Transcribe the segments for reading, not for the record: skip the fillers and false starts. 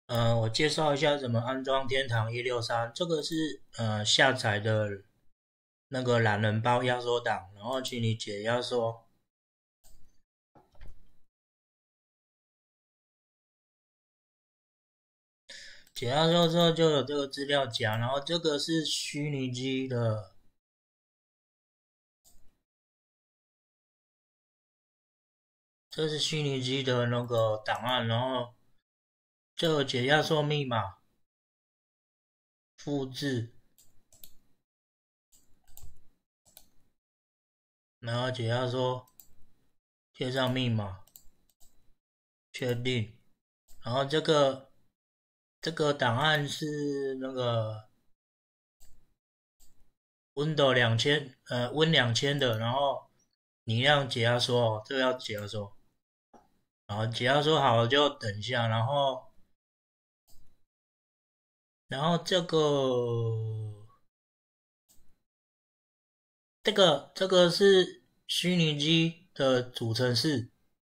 我介绍一下怎么安装天堂163，这个是下载的那个懒人包压缩档，然后请你解压缩，解压缩之后就有这个资料夹，然后这个是虚拟机的，这是虚拟机的那个档案，然后这个解压缩密码复制，然后解压缩贴上密码，确定，然后这个档案是那个 Windows 2000Win 2000的，然后你要解压缩哦，这个要解压缩，然后解压缩好了就等一下，然后这个是虚拟机的组成式，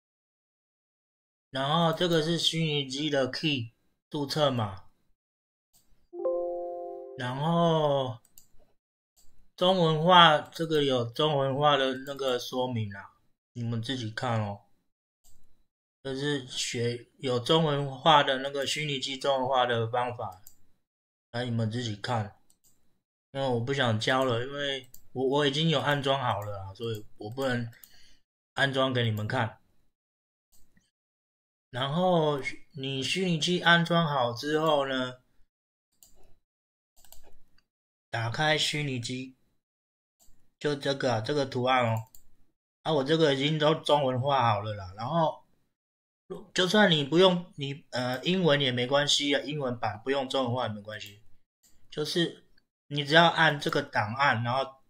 然后这个是虚拟机的 key 注册码，然后中文化这个有中文化的那个说明啊，你们自己看哦。就是学有中文化的那个虚拟机中文化的方法，那你们自己看，因为我不想教了，因为我已经有安装好了啊，所以我不能安装给你们看。然后你虚拟机安装好之后呢，打开虚拟机，就这个啊，这个图案哦，啊，我这个已经都中文化好了啦。然后就算你不用英文也没关系啊，英文版不用中文化也没关系。就是你只要按这个档案，然后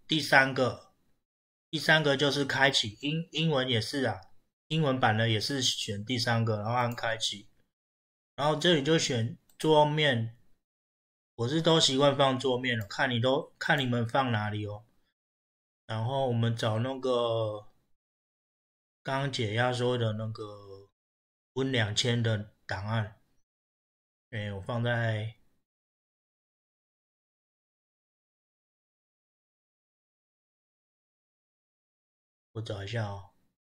第三个就是开启，英文也是啊，英文版的也是选第三个，然后按开启，然后这里就选桌面，我是都习惯放桌面了，看你们放哪里哦。然后我们找那个刚刚解压缩的那个 Win 2000的档案，我放在我找一下哦，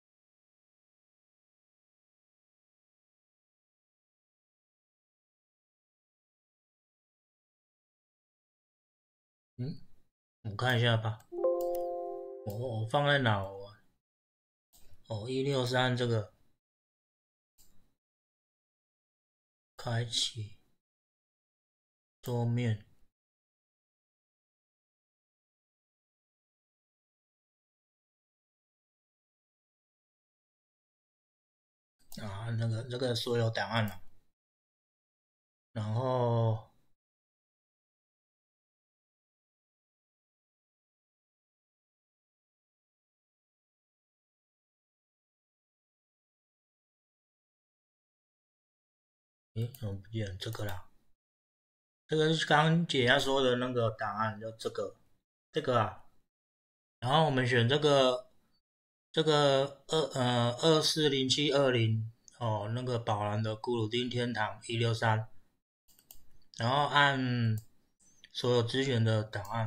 嗯，我看一下吧，我放在哪哦？哦，163这个开启桌面啊，那个所有档案了，然后怎么不见这个啦？这个是刚刚解压说的那个档案，就这个啊。然后我们选这个240720哦，那个宝蓝的咕噜丁天堂163，然后按所有资源的档案，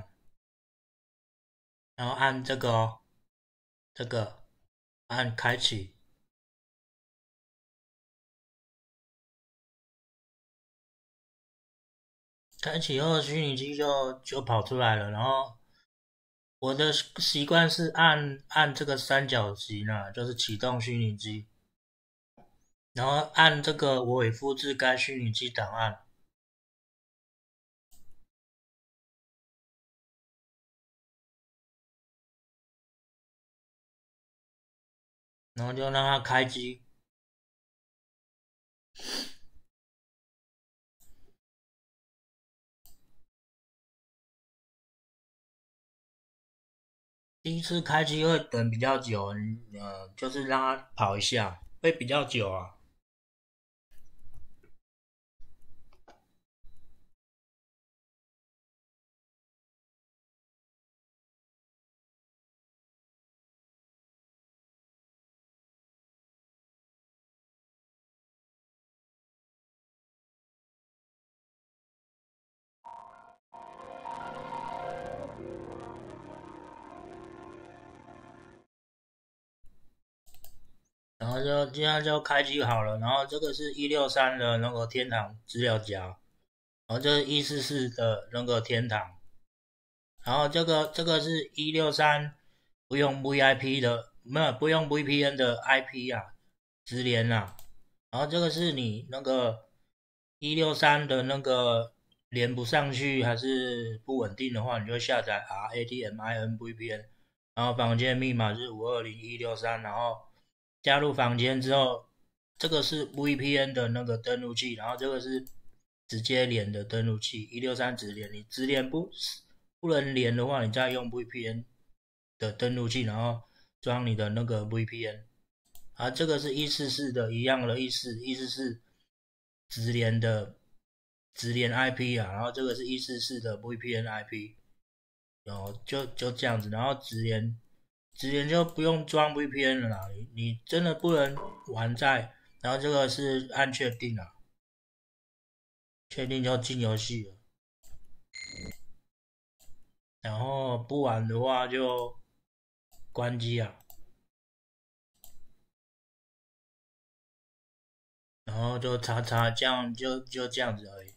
然后按这个哦，这个按开启。开启后，虚拟机就跑出来了。然后我的习惯是按这个三角形呢，就是启动虚拟机，然后按这个我已复制该虚拟机档案，然后就让它开机。第一次开机会等比较久，就是让它跑一下，会比较久啊。 就这样就开机好了。然后这个是163的那个天堂资料夹，然后这是144的那个天堂，然后这个是163不用 VIP 的，不用 VPN 的 IP 啊，直连啊。然后这个是你那个163的那个连不上去还是不稳定的话，你就下载 RATMIN VPN，然后房间密码是520163，然后加入房间之后，这个是 VPN 的那个登录器，然后这个是直接连的登录器，163直连，你直连不能连的话，你再用 VPN 的登录器，然后装你的那个 VPN。啊，这个是144的，一样的144直连的直连 IP 啊，然后这个是144的 VPN IP，然后就这样子，然后直连就不用装 VPN 了啦，你真的不能玩在，然后这个是按确定啊，确定就进游戏了，然后不玩的话就关机啊。然后就查这样就这样子而已。